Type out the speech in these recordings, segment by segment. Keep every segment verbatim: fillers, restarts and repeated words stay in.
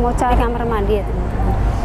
mau cari kamar mandi ya teman-teman.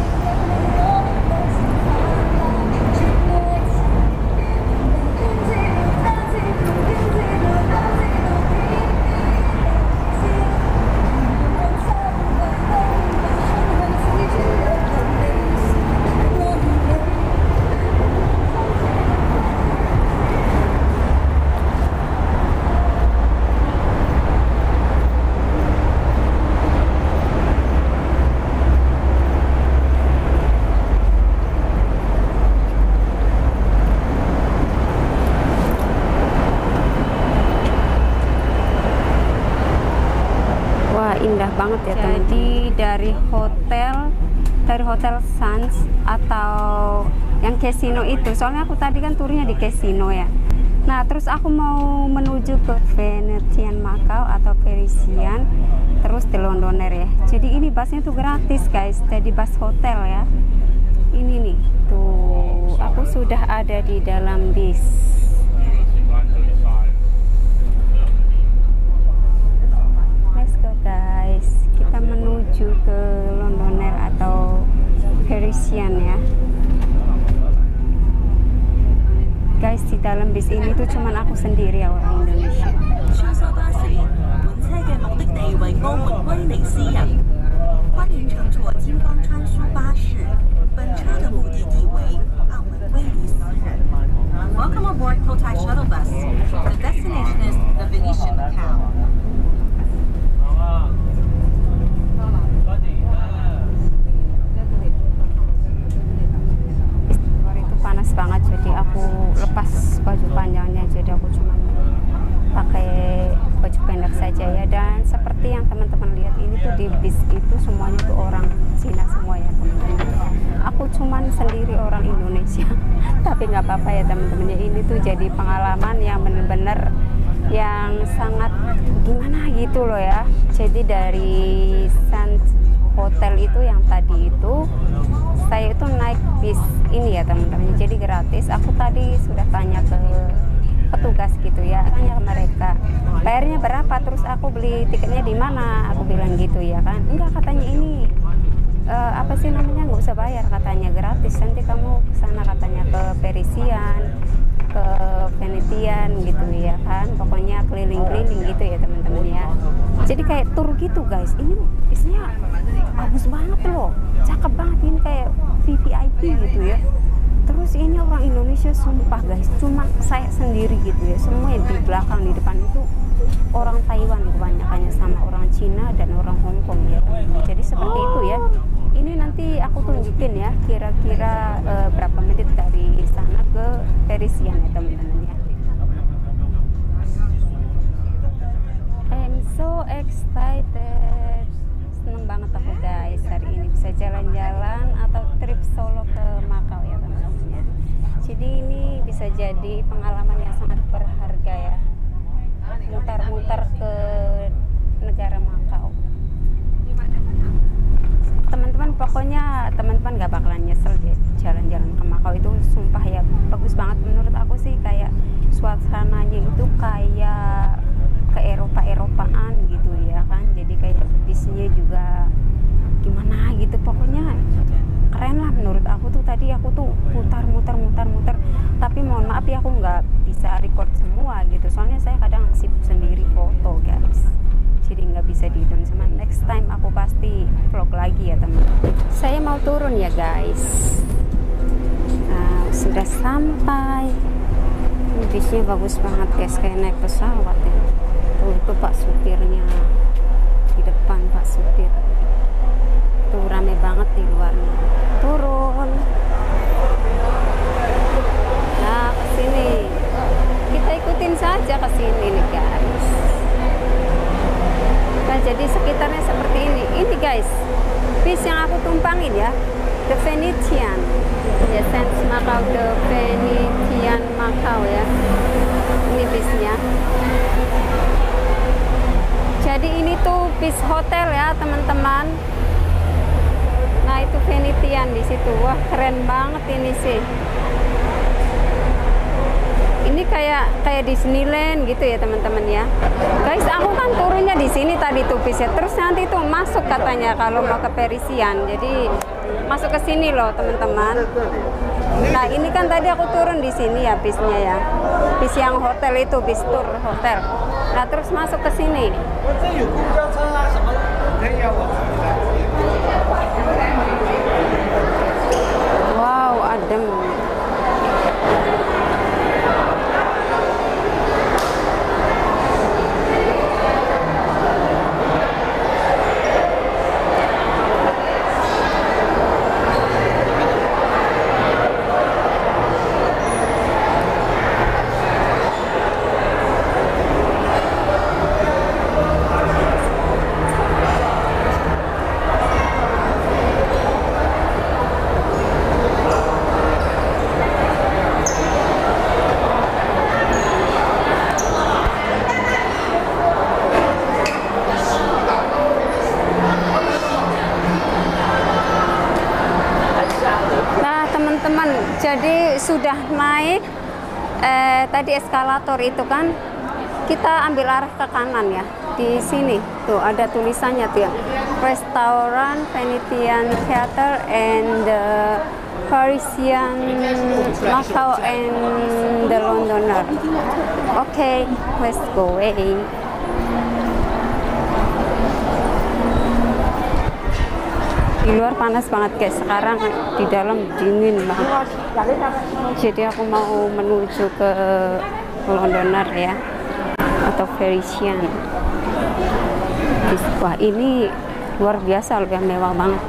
Indah banget ya teman. Jadi dari hotel dari hotel Sands atau yang casino itu, soalnya aku tadi kan turnya di casino ya. Nah terus aku mau menuju ke Venetian Macao atau Parisian, terus di Londoner ya. Jadi ini busnya tuh gratis guys, jadi bus hotel ya. Ini nih tuh, aku sudah ada di dalam bis. Guys, kita menuju ke Londoner atau Parisian ya. Guys, di dalam bis ini tuh cuman aku sendiri ya orang Indonesia. Welcome aboard Cotai Shuttle Bus. The destination is the Venetian Macao. Panas banget, jadi aku lepas baju panjangnya, jadi aku cuma pakai baju pendek saja ya. Dan seperti yang teman-teman lihat ini tuh di bis itu semuanya tuh orang Cina semua ya teman-teman. Aku cuman sendiri orang Indonesia tapi nggak apa-apa ya teman-teman ya. Ini tuh jadi pengalaman yang bener-bener yang sangat gimana gitu loh ya. Jadi dari Sands Hotel itu yang tadi itu saya itu naik bis ini ya teman-teman, jadi gratis. Aku tadi sudah tanya ke petugas gitu ya, tanya ke mereka bayarnya berapa, terus aku beli tiketnya di mana, aku bilang gitu ya kan. Enggak, katanya ini uh, apa sih namanya, nggak usah bayar katanya, gratis, nanti kamu kesana katanya ke Parisian, ke Venetian gitu ya kan, pokoknya keliling-keliling gitu ya teman-teman ya. Jadi kayak tour gitu guys. Ini isinya bagus banget loh, cakep banget, ini kayak V V I P gitu ya. Terus ini orang Indonesia sumpah guys, cuma saya sendiri gitu ya. Semua yang di belakang, di depan itu orang Taiwan kebanyakannya, sama orang Cina dan orang Hong Kong ya. Jadi seperti itu ya. Ini nanti aku tunjukin ya kira-kira uh, berapa menit dari sana ke Parisian ya teman-teman ya. I'm so excited, seneng banget aku guys hari ini bisa jalan-jalan atau trip solo ke Macau ya teman-teman ya. Jadi ini bisa jadi pengalaman yang sangat berharga ya, mutar-mutar ke negara Macau. Teman-teman pokoknya teman-teman gak bakalan nyesel deh jalan-jalan ke Macau itu, sumpah ya bagus banget menurut aku sih. Kayak suasananya itu kayak ke Eropa-Eropaan gitu ya kan. Jadi kayak bisnya juga gimana gitu, pokoknya keren lah menurut aku tuh. Tadi aku tuh mutar-mutar-mutar-mutar, tapi mohon maaf ya aku nggak bisa record semua gitu, soalnya saya kadang sibuk sendiri foto guys, jadi nggak bisa dihitung. Sama next time aku pasti vlog lagi ya teman. Saya mau turun ya guys. Nah, sudah sampai. Ini bisnya bagus banget guys, kayak naik pesawat ya. Tuh itu pak supirnya di depan, pak supir tuh rame banget di luarnya. Turun, nah kesini kita ikutin saja kesini nih guys. Nah jadi sekitarnya seperti ini. Ini guys bis yang aku tumpangin ya, The Venetian ya, Sands Macao, The Venetian Macao ya. Ini bisnya. Jadi ini tuh bis hotel ya teman-teman. Nah itu Venetian di situ. Wah keren banget ini sih. Ini ini kayak kayak Disneyland gitu ya teman-teman ya. Guys, aku kan turunnya di sini tadi tuh bis ya. Terus nanti tuh masuk katanya kalau mau ke Parisian. Jadi masuk ke sini loh teman-teman. Nah ini kan tadi aku turun di sini ya bisnya ya. Bis yang hotel itu, bis tour hotel. Nah terus masuk ke sini. Wow, adem. Teman-teman, jadi sudah naik eh, tadi eskalator itu kan, kita ambil arah ke kanan ya. Di sini tuh ada tulisannya tuh ya, Restoran Venetian Theater and the Parisian Macau and the Londoner. Oke, okay, let's go away. Di luar panas banget guys, sekarang di dalam dingin banget. Jadi aku mau menuju ke Londoner ya, atau Parisian. Wah ini luar biasa, lebih mewah banget.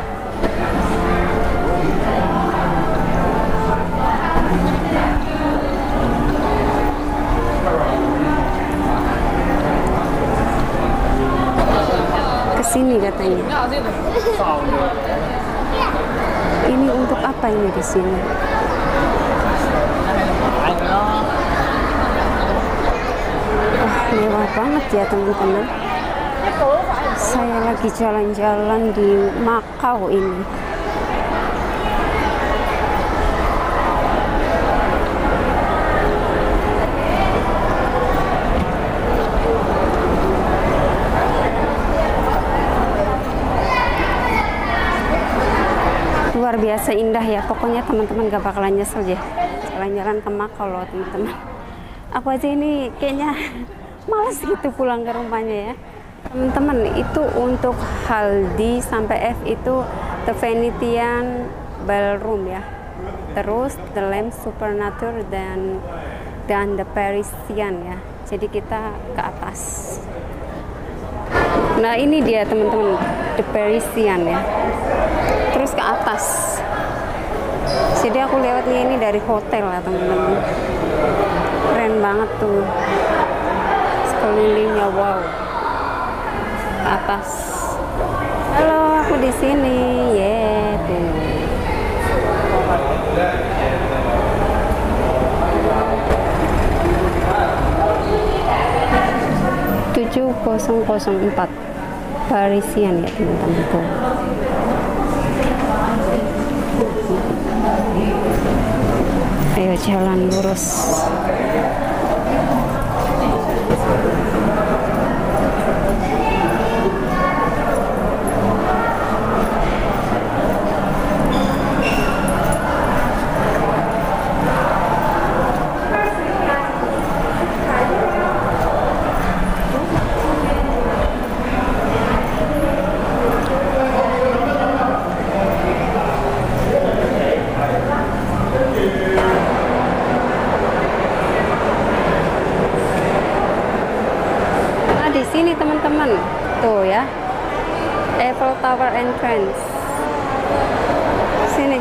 Kesini katanya. Ini untuk apa ini di sini? Wah, mewah banget ya teman-teman. Saya lagi jalan-jalan di Macau ini. Luar biasa indah ya, pokoknya teman-teman gak bakalan nyesel ya jalan-jalan ke Macau loh teman-teman. Aku aja ini kayaknya males gitu pulang ke rumahnya ya teman-teman. Itu untuk Haldi sampai F itu The Venetian Ballroom ya, terus The Lamp Supernature dan dan The Parisian ya. Jadi kita ke atas. Nah ini dia teman-teman, The Parisian ya, terus ke atas. Jadi aku lewatnya ini dari hotel ya teman-teman. Keren banget tuh sekelilingnya, wow. Ke atas. Halo, aku di sini, yeah, tuh. tujuh nol nol empat Parisian ya teman-teman tuh. Ayo jalan lurus. Sini teman-teman tuh ya, Eiffel Tower entrance. Sini,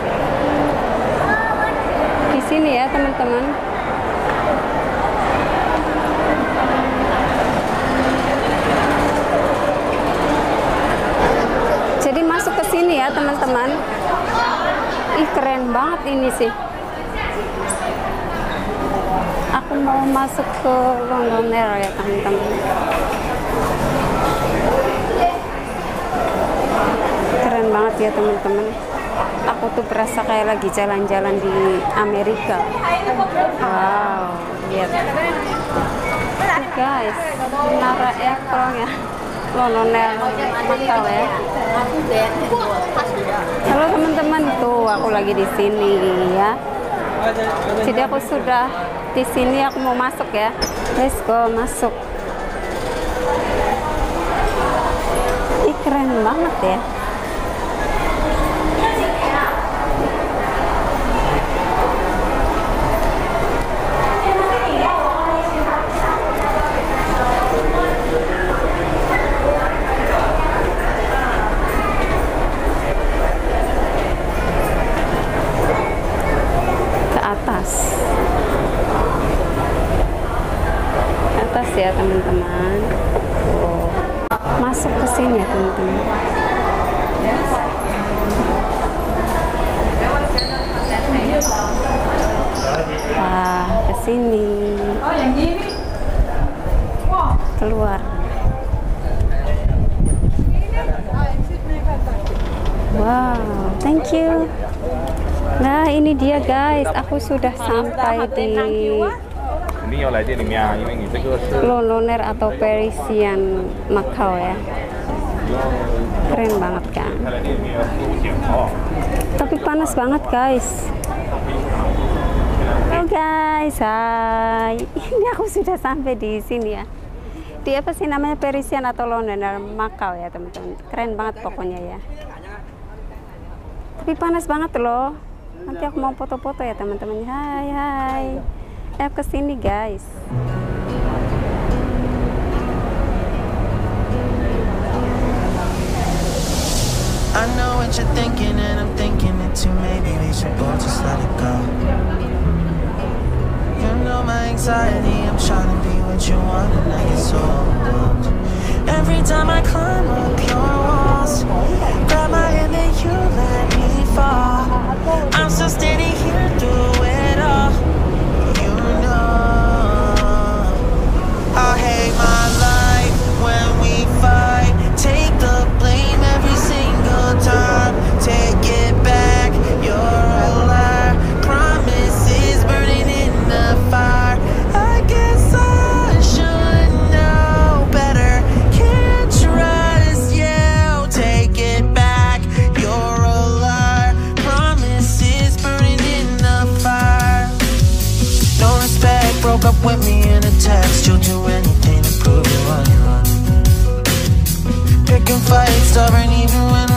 di sini ya teman-teman. Jadi masuk ke sini ya teman-teman. Ih keren banget ini sih. Aku mau masuk ke Londoner ya teman-teman. Keren banget ya teman-teman. Aku aku tuh berasa kayak lagi jalan-jalan di Amerika. Wow, lihat tuh guys, Menara Eiffel ya, Kolonel Macau ya. Halo teman-teman, tuh aku lagi di sini ya. Jadi aku sudah di sini, aku mau masuk ya. Let's go, masuk. Ih, keren banget ya. Atas ya teman-teman. Oh, masuk ke sini ya teman-teman. Wah, ke sini. Keluar. Wow, thank you. Nah, ini dia guys, aku sudah sampai di Kolonel atau Parisian Macau ya. Keren banget kan? Tapi panas banget guys. Halo guys, hai. Ini aku sudah sampai di sini ya. Di apa sih namanya, Parisian atau Kolonel Macau ya teman-teman. Keren banget pokoknya ya. Tapi panas banget loh. Nanti aku mau foto-foto ya teman-teman. Hai hai. Eh ke sini guys. I know what you're thinking and I'm thinking it too. Maybe we should both just let it go. You know my anxiety, I'm trying to be what you want and I get so overwhelmed. Every time I climb up your walls, grab my hand and you let me fall. I'm still standing here through it all. You know I hate my life when we fight. Take the blame every single time. Take it back, you're a liar. Promises burning in the fire. I guess I should know better. Can't trust you. Take it back, you're a liar. Promises burning in the fire. No respect, broke up with me in a text. You'll do anything to prove you what you want. Picking fights, stubborn even when